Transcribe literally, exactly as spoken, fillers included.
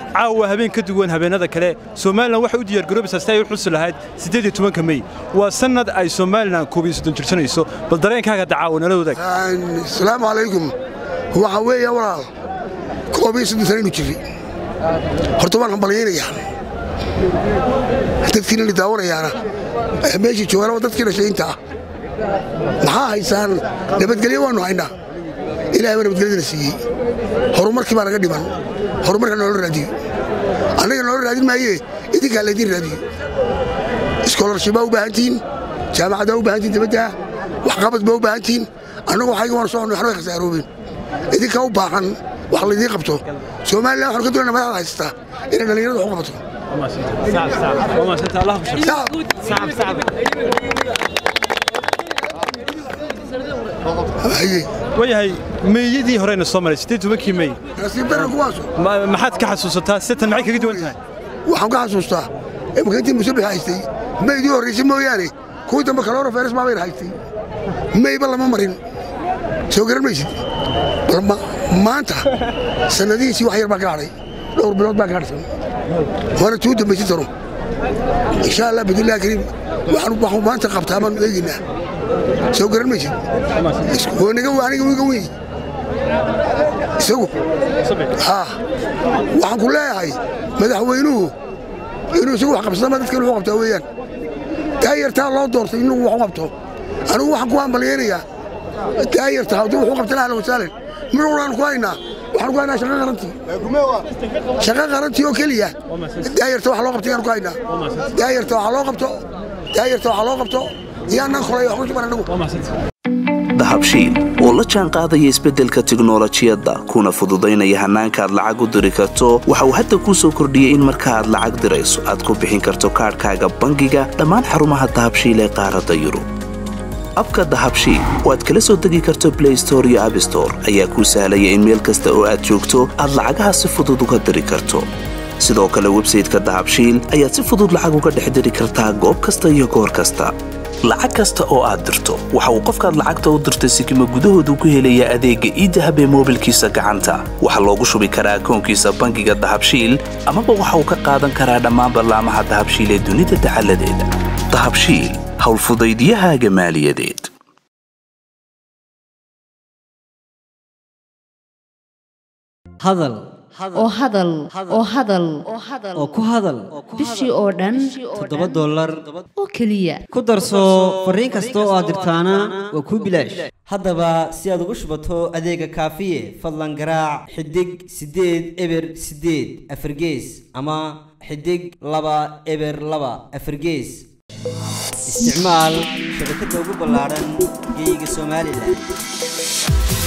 caawa habeen ka duwan habeenada kale Soomaaliland waxa u diyaar garoobaysaa si ay u xusi lahayd siddeed iyo tobanka May waa sanad ay Soomaaliland koob iyo soddon jirsanayso bal dareenkaaga dacaawo nala wadaag assalaamu calaykum waxa weeye walaal koob iyo soddon sano jiri horta waan hambalyeynaya dadkiina la daawanayaana meeshii joogaan dadkiina sheeynta maxaa haysaan nabadgelyo waanu haynaa ilaahay waa nabadgelyada siiyey horumarkii baa naga dhiman horumarka nolol raadiyo anaga nolol raadin maaye idinkaa laydin raadiyo scholarship baa u baahantihiin jaamacadda u baahantihiin dibadda waxqabad baa u baahantihiin annagu waxayga waan soo waxna khasaaroobeen idinkaa u baahan wax laydin qabto Soomaaliland waxaan ka doonaa madaxda haystaa inay dhalinyarada wax u qabato صعب صعب وما شاء الله صعب صعب صعب وياي ميدي هورين الصومالي ستة ومكي مي نسيب درك واسو ما حد كحسوستا ستة معك قد وانتهى waxaan ka xasuustaa imkaantii musabbix haystay meydii horreysay mooyaane kuwii dambe kaloora feeris ma bayr haystay meyba lama marin soo garan maysid balma maanta sanadihiisii wax yar baa gaadhay dhowr bilood baa gaadhsan وانا تود بيترو ان شاء الله باذن الله كريم waxaan waxaan maanta qabtaa baan eeginaa soo garan ma jid oo naga waaniga wiiga wiig isagu ha waxaan ku leeyahay madaxweynuhu inuu isagu wax qabsado dadka inuu qabtaa weeyaan taayirta loo doortay inuu wax qabto anigu waxaan ku hambalyeeyaa taayirta hadduu wax qabtaa la wasaalan marwaan ku haynaa waxaan ku haynaa shaqo qaranti shaqo qaranti oo kaliya daayirta wax loo qabtay aan ku haynaa daayirta wax loo qabto daayirta wax loo qabto yaanan kholay wax ku baranagu dahabshiil oo la jaan qaadaya isbeddelka tiknoolajiyadda kuna fududaynaya hanaanka aad lacag u diri karto waxa uu hadda kuu soo kordhiyey in marka aad lacag dirayso aad ku bixin karto kaadhkaaga bangiga dhammaan xarumaha dahabshiil ee qaaradda Yurub abka dahabshiil oo aad kala soo degi karto Play Store iyo App Store ayaa kuu sahlaya in meel kasta oo aad joogto aad lacagaha si fudud uga diri karto sidoo kale website-ka dahabshiil ayaad si fudud lacag uga dhex diri kartaa goob kasta iyo goor kasta lacag kasta oo aad dirto waxa uu qofkaad lacagta u dirtay sikimo gudahoodu ku helaya adeegga e-dahab ee moobilkiisa gacanta waxa loogu shubi karaa akoonkiisa bangiga dahabshiil ama waxa uu ka qaadan karaa dhammaan barnaamijyada dahabshiil ee dunida taxalladeeda dahabshiil hawl fudaydiyahaaga maaliyadeed hadal oo hadal oo hadal oo ku hadal bishii oo dhan toddoba dollar oo kaliya ku darso fariin kasta oo aad dirtaana waa ku bilaash haddaba si aad ugu shubato adeega kaafiye fadlan garaac xidig siddeed eber siddeed afargees ama xidig laba eber laba afargees isticmaal shabakadda ugu ballaaran geeyiga Soomaaliland